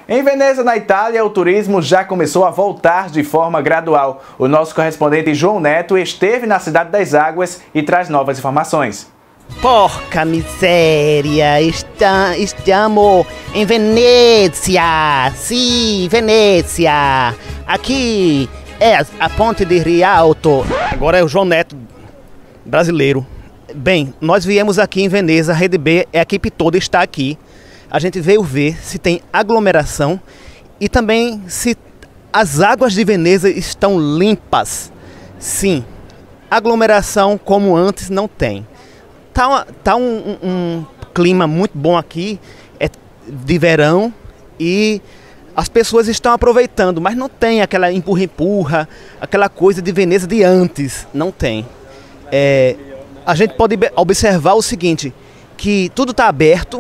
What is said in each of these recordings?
Em Veneza, na Itália, o turismo já começou a voltar de forma gradual. O nosso correspondente João Neto esteve na Cidade das Águas e traz novas informações. Porca miséria, estamos em Venezia, sim, Venezia. Aqui é a ponte de Rialto. Agora é o João Neto, brasileiro. Bem, nós viemos aqui em Veneza, a Rede B, a equipe toda está aqui. A gente veio ver se tem aglomeração e também se as águas de Veneza estão limpas. Sim, aglomeração como antes não tem. Tá um clima muito bom aqui, é de verão e as pessoas estão aproveitando, mas não tem aquela empurra-empurra, aquela coisa de Veneza de antes, não tem. A gente pode observar o seguinte, que tudo está aberto,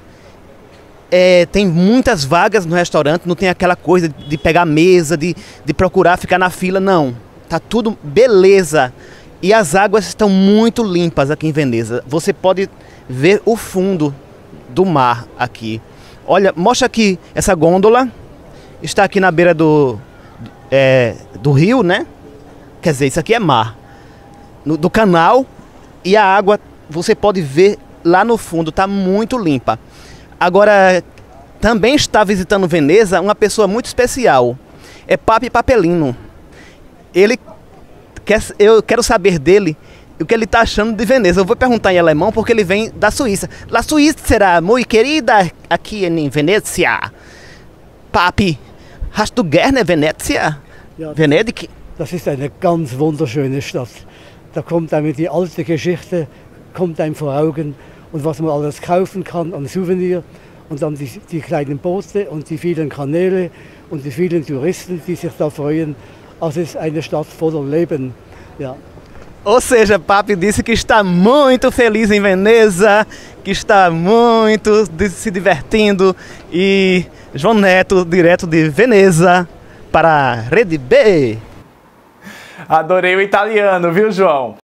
tem muitas vagas no restaurante, não tem aquela coisa de pegar mesa, de procurar ficar na fila, não. Tá tudo beleza. E as águas estão muito limpas aqui em Veneza. Você pode ver o fundo do mar aqui. Olha, mostra aqui essa gôndola. Está aqui na beira do rio, né? Quer dizer, isso aqui é mar. Do canal. E a água, você pode ver lá no fundo, está muito limpa. Agora, também está visitando Veneza uma pessoa muito especial. É Papi Papelino. Eu quero saber dele o que ele está achando de Veneza. Eu vou perguntar em alemão porque ele vem da Suíça. La Suíça será muito querida aqui em Venezia. Papi, hast du gerne Venezia? Ja, Venedig? Das ist eine ganz wunderschöne Stadt. Da kommt einem die alte Geschichte kommt einem vor Augen und was man alles kaufen kann an Souvenir und dann die kleinen Boote und die vielen Kanäle und die vielen Touristen, die sich da freuen. Also es ist eine Stadt voller Leben. Ja. Ou seja, Papi disse que está muito feliz em Veneza, que está muito se divertindo. E João Neto, direto de Veneza, para a Rede B. Adorei o italiano, viu, João?